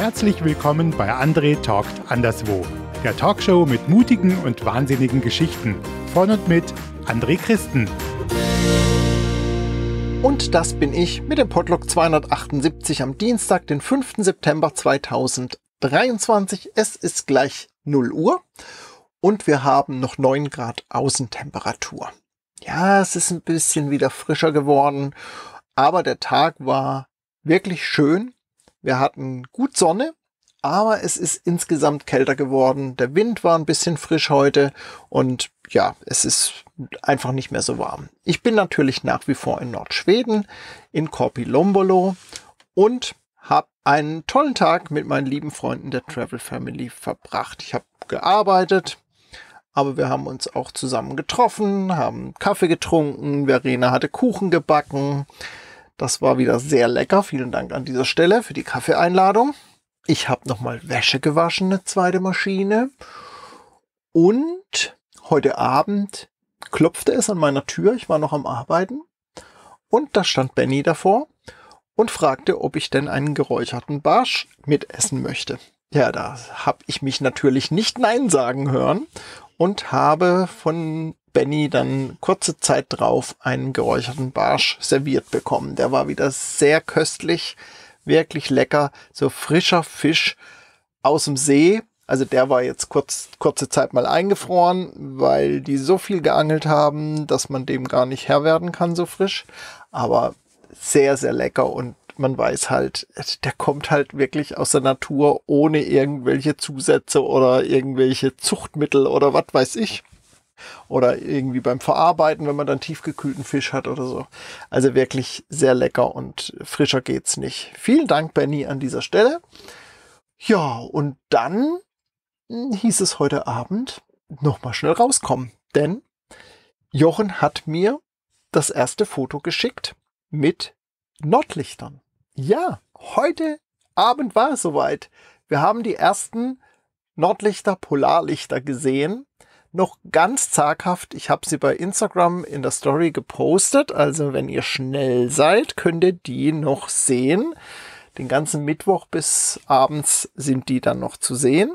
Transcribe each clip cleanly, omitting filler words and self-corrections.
Herzlich willkommen bei André talkt anderswo, der Talkshow mit mutigen und wahnsinnigen Geschichten von und mit André Christen. Und das bin ich mit dem Podlog 278 am Dienstag, den 5. September 2023. Es ist gleich 0 Uhr und wir haben noch 9 Grad Außentemperatur. Ja, es ist ein bisschen wieder frischer geworden, aber der Tag war wirklich schön. Wir hatten gut Sonne, aber es ist insgesamt kälter geworden. Der Wind war ein bisschen frisch heute und ja, es ist einfach nicht mehr so warm. Ich bin natürlich nach wie vor in Nordschweden, in Korpilombolo und habe einen tollen Tag mit meinen lieben Freunden der Travel Family verbracht. Ich habe gearbeitet, aber wir haben uns auch zusammen getroffen, haben Kaffee getrunken, Verena hatte Kuchen gebacken. Das war wieder sehr lecker. Vielen Dank an dieser Stelle für die Kaffeeeinladung. Ich habe nochmal Wäsche gewaschen, eine zweite Maschine. Und heute Abend klopfte es an meiner Tür. Ich war noch am Arbeiten. Und da stand Benny davor und fragte, ob ich denn einen geräucherten Barsch mitessen möchte. Ja, da habe ich mich natürlich nicht Nein sagen hören und habe von Benny dann kurze Zeit drauf einen geräucherten Barsch serviert bekommen. Der war wieder sehr köstlich, wirklich lecker, so frischer Fisch aus dem See. Also der war jetzt kurze Zeit mal eingefroren, weil die so viel geangelt haben, dass man dem gar nicht Herr werden kann, so frisch. Aber sehr, sehr lecker und man weiß halt, der kommt halt wirklich aus der Natur ohne irgendwelche Zusätze oder irgendwelche Zuchtmittel oder was weiß ich. Oder irgendwie beim Verarbeiten, wenn man dann tiefgekühlten Fisch hat oder so. Also wirklich sehr lecker und frischer geht's nicht. Vielen Dank, Benny, an dieser Stelle. Ja, und dann hieß es heute Abend nochmal schnell rauskommen. Denn Jochen hat mir das erste Foto geschickt mit Nordlichtern. Ja, heute Abend war es soweit. Wir haben die ersten Nordlichter, Polarlichter gesehen. Noch ganz zaghaft, ich habe sie bei Instagram in der Story gepostet. Also wenn ihr schnell seid, könnt ihr die noch sehen. Den ganzen Mittwoch bis abends sind die dann noch zu sehen.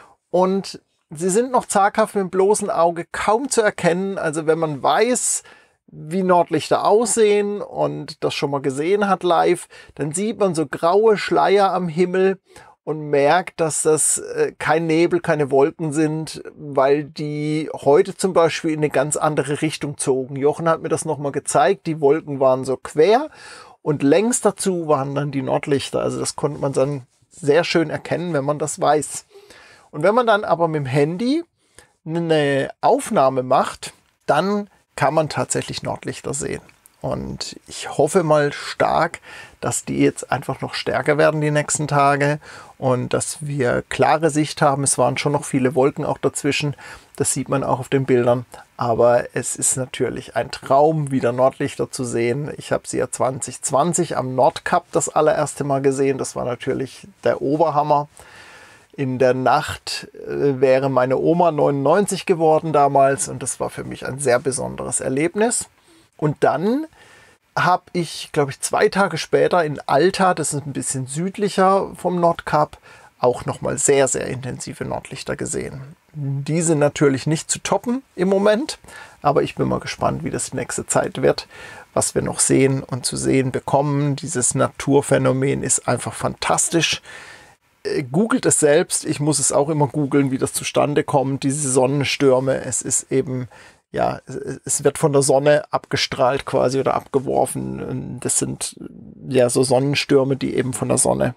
Und sie sind noch zaghaft mit dem bloßen Auge kaum zu erkennen. Also wenn man weiß, wie Nordlichter aussehen und das schon mal gesehen hat live, dann sieht man so graue Schleier am Himmel und merkt, dass das kein Nebel, keine Wolken sind, weil die heute zum Beispiel in eine ganz andere Richtung zogen. Jochen hat mir das nochmal gezeigt, die Wolken waren so quer und längs dazu waren dann die Nordlichter. Also das konnte man dann sehr schön erkennen, wenn man das weiß. Und wenn man dann aber mit dem Handy eine Aufnahme macht, dann kann man tatsächlich Nordlichter sehen. Und ich hoffe mal stark, dass die jetzt einfach noch stärker werden die nächsten Tage und dass wir klare Sicht haben. Es waren schon noch viele Wolken auch dazwischen. Das sieht man auch auf den Bildern. Aber es ist natürlich ein Traum, wieder Nordlichter zu sehen. Ich habe sie ja 2020 am Nordkap das allererste Mal gesehen. Das war natürlich der Oberhammer. In der Nacht wäre meine Oma 99 geworden damals und das war für mich ein sehr besonderes Erlebnis. Und dann habe ich, glaube ich, 2 Tage später in Alta, das ist ein bisschen südlicher vom Nordkap, auch nochmal sehr, sehr intensive Nordlichter gesehen. Die sind natürlich nicht zu toppen im Moment, aber ich bin mal gespannt, wie das die nächste Zeit wird, was wir noch sehen und zu sehen bekommen. Dieses Naturphänomen ist einfach fantastisch. Googelt es selbst, ich muss es auch immer googeln, wie das zustande kommt, diese Sonnenstürme. Es ist eben, ja, es wird von der Sonne abgestrahlt quasi oder abgeworfen. Das sind ja so Sonnenstürme, die eben von der Sonne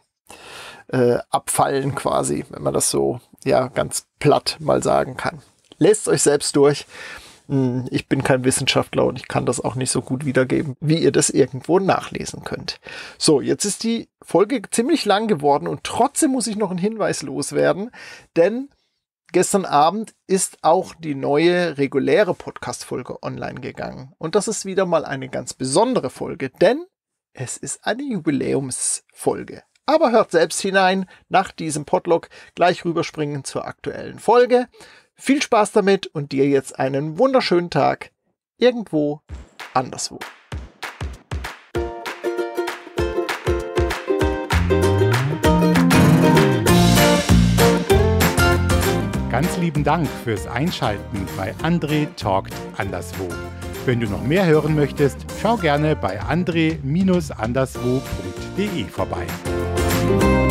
abfallen quasi, wenn man das so ja ganz platt mal sagen kann. Lest euch selbst durch. Ich bin kein Wissenschaftler und ich kann das auch nicht so gut wiedergeben, wie ihr das irgendwo nachlesen könnt. So, jetzt ist die Folge ziemlich lang geworden und trotzdem muss ich noch einen Hinweis loswerden, denn gestern Abend ist auch die neue reguläre Podcast-Folge online gegangen. Und das ist wieder mal eine ganz besondere Folge, denn es ist eine Jubiläumsfolge. Aber hört selbst hinein, nach diesem Podlog gleich rüberspringen zur aktuellen Folge. Viel Spaß damit und dir jetzt einen wunderschönen Tag irgendwo anderswo. ganz lieben Dank fürs Einschalten bei André talkt anderswo. Wenn du noch mehr hören möchtest, schau gerne bei andre-anderswo.de vorbei.